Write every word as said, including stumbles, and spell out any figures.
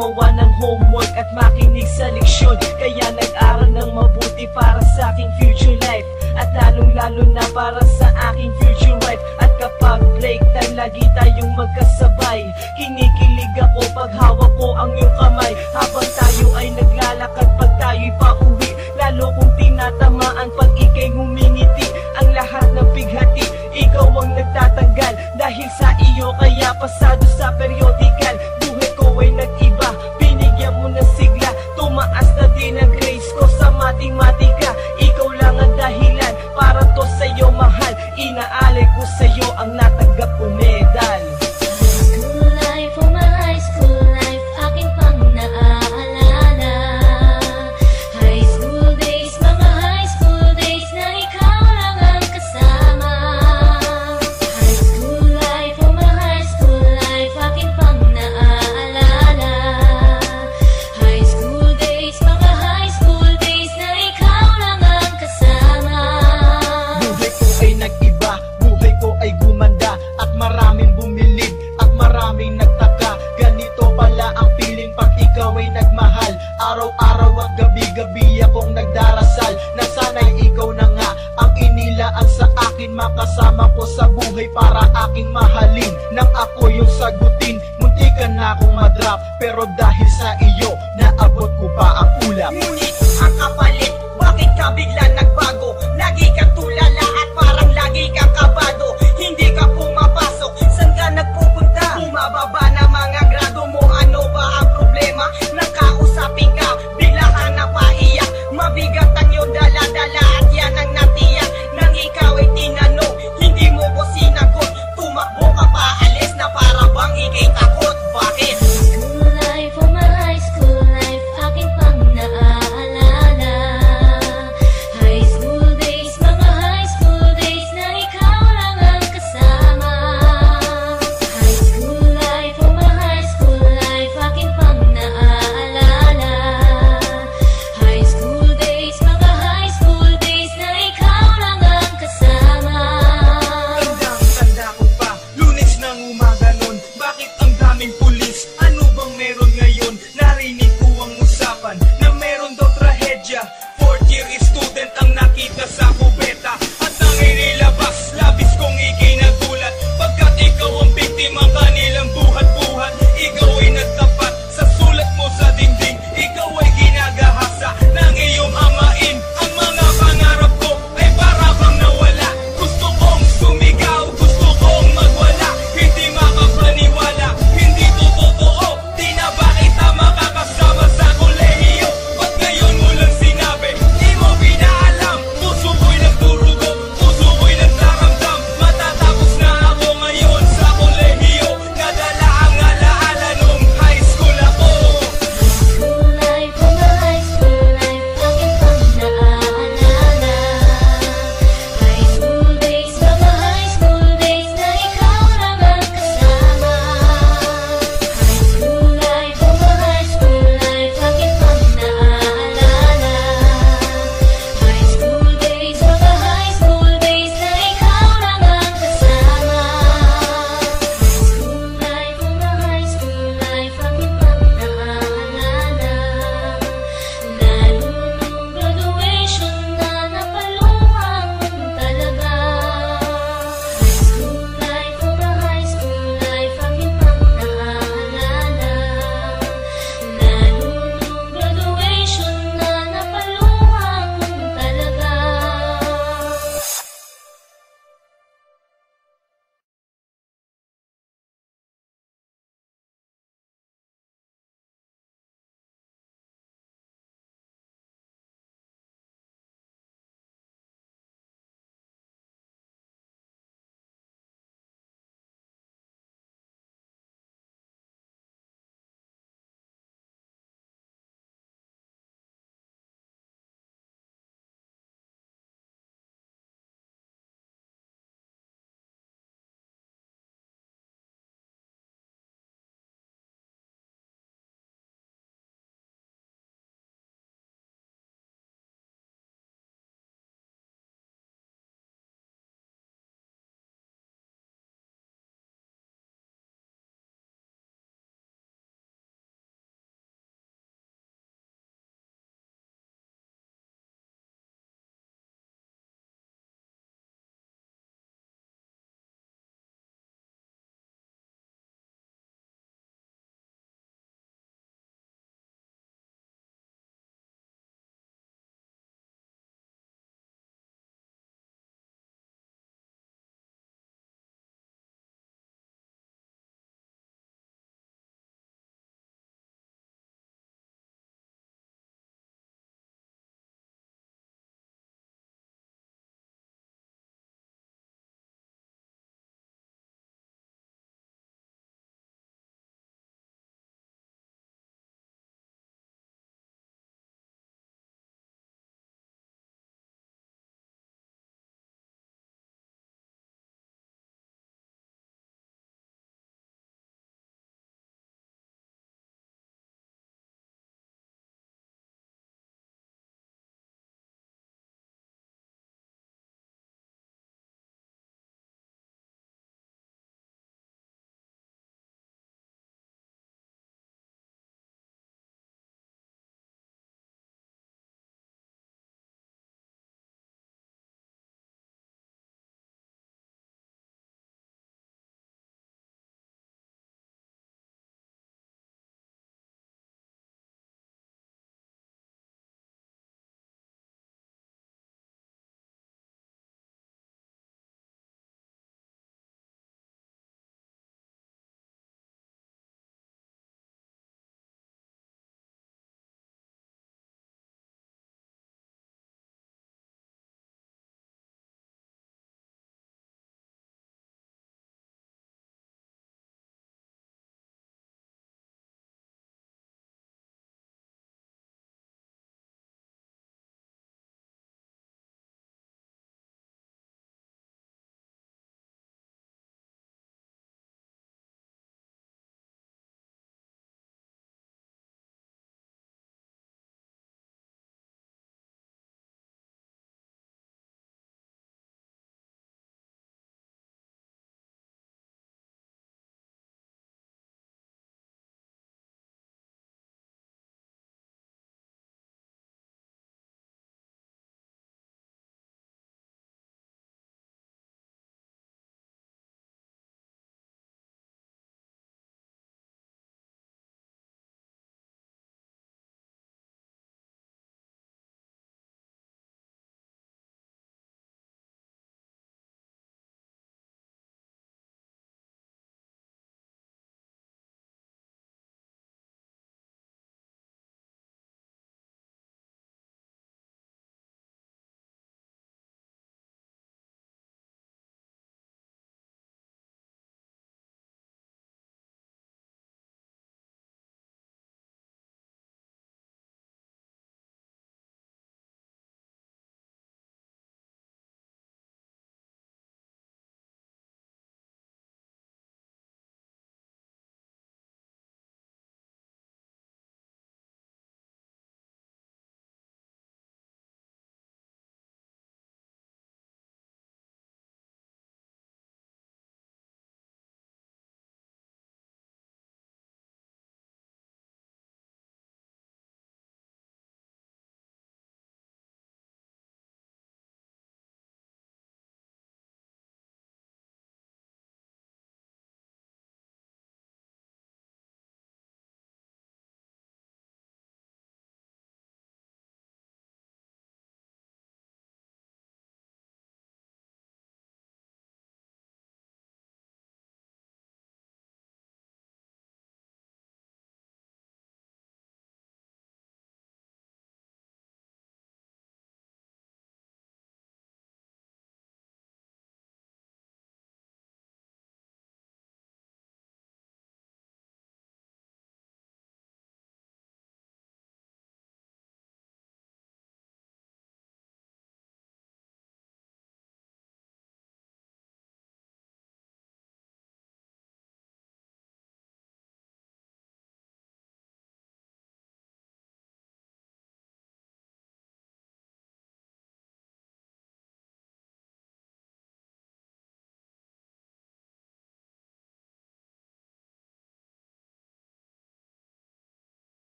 gumawa ng homework at makinig sa leksyon. Kaya nag-aral ng mabuti para sa aking future life, at lalong lalo na para sa aking future wife. At kapag break time, lagi tayong magkasabay. Kinikilig ako pag hawak ko ang iyong kamay, habang tayo ay naglalakad pag tayo'y pauwi. Lalo kong tinatamaan pag ika'y ngumingiti. Ang lahat ng bighati, ikaw ang nagtatanggal. Dahil sa iyo kaya pasado sa periodical. Buhay ko ay nag-iba, binigyan mo ng sigla. Tumaas na din ang grades ko sa matematika. Ikaw lang ang dahilan para to sa'yo mahal. Inaalay ko sa'yo ang natanggap kong medal. School life, oh my high school life, aking pang naaalala. High school days, mga high school days na ikaw lang ang kasama. High school life, oh my high school life, aking pang naaalala. High school days, mga high school days na ikaw lang ang kasama. Buhay ko ay nag-iba, buhay ko ay gumanda, at maraming bumilib, at maraming nagtaka. Ganito pala ang feeling pag ikaw ay nagmahal. Araw-araw at gabi-gabi akong nagdarasal na sana'y ikaw na nga ang inilaan sa akin. Makasama ko sa buhay para aking mahalin. Nang ako yung sagutin, muntikan na akong madrop, pero dahil sa iyo